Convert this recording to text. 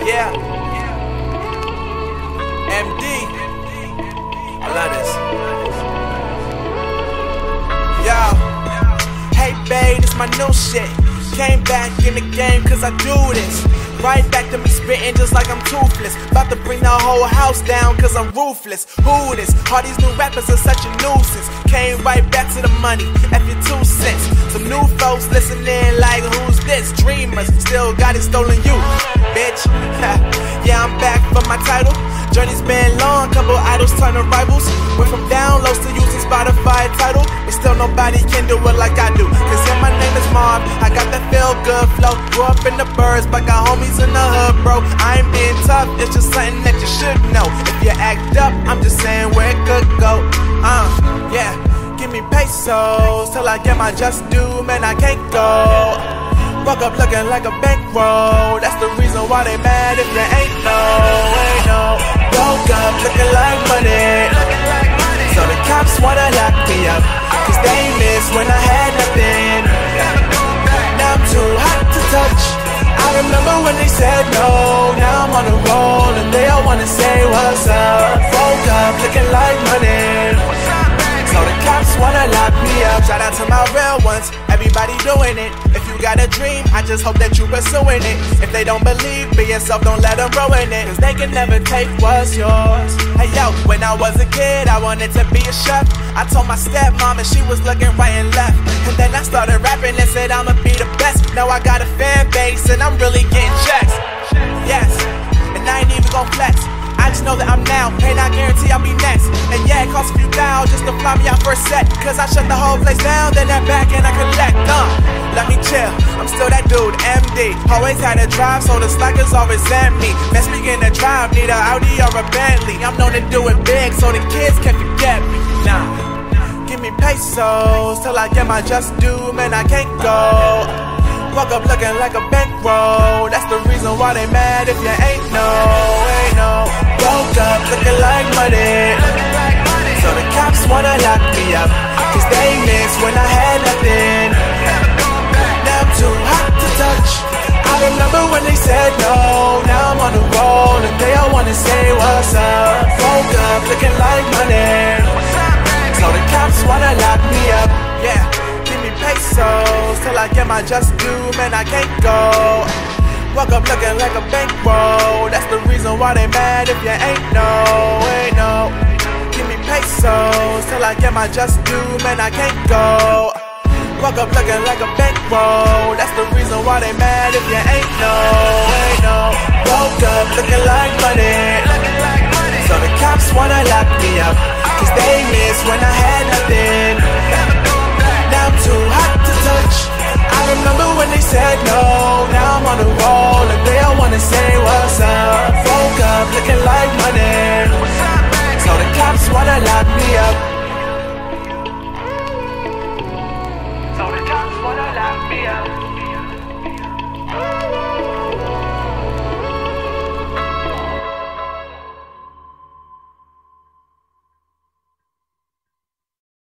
Yeah. MD. I love this. Yo. Hey babe, this my new shit. Came back in the game cause I do this. Right back to me spitting just like I'm toothless. About to bring the whole house down cause I'm ruthless. Who this? All these new rappers are such a nuisance. Came right back to the money, F your 2 cents. Some new folks listening like who's this? Dreamers, still got it stolen you, bitch. Yeah, I'm back for my title. Journey's been long, couple idols turn to rivals. Went from downloads to using Spotify title, but still nobody can do it like I do. Cause yeah, my name is Marv, I got that feel good flow. Grew up in the birds, but got homies in the hood, bro. I ain't being tough, it's just something that you should know. If you act up, I'm just saying where it could go. Yeah, give me pesos till I get my just due, man, I can't go. Woke up looking like a bankroll, that's the reason why they mad if you ain't no. Woke up looking like money, so the cops wanna lock me up, cause they miss when I had nothing. Now I'm too hot to touch. I remember when they said no, now I'm on the roll and they all wanna say what's up. Woke up looking like money, so the cops wanna lock me up. Shout out to my real ones, everybody doing it. If you got a dream, I just hope that you pursuing it. If they don't believe, be yourself, don't let them ruin it, cause they can never take what's yours. Hey yo, when I was a kid, I wanted to be a chef. I told my stepmom and she was looking right and left. And then I started rapping and said I'ma be the best. Now I got a fan base and I'm really getting checks. Yes, and I ain't even gon' flex. I just know that I'm now, and I guarantee I'll be next. And yeah, it costs a few $1,000 just to fly me out for a set, cause I shut the whole place down, then that back and I collect. Let me chill, I'm still that dude, MD. Always had a drive, so the slackers all resent me. Best begin to drive, need a Audi or a Bentley. I'm known to do it big, so the kids can't forget me. Nah, give me pesos till I get my just due, man, I can't go. Woke up looking like a bankroll, that's the reason why they mad if you ain't no. Woke up looking like money, so the cops wanna lock me up, cause they miss when I had nothing. Now I'm too hot to touch. I remember when they said no, now I'm on the roll and they all wanna say what's up. Woke up looking like money, so the cops wanna lock me up. Yeah, give me pesos till I get my just due, man, I can't go. Woke up looking like a bankroll, that's the reason why they mad if you ain't no. Give me pesos till I get my just due, man, I can't go. Woke up looking like a bankroll, that's the reason why they mad if you ain't no. Woke up looking like money, so the cops wanna lock me up, cause they miss when I had nothing.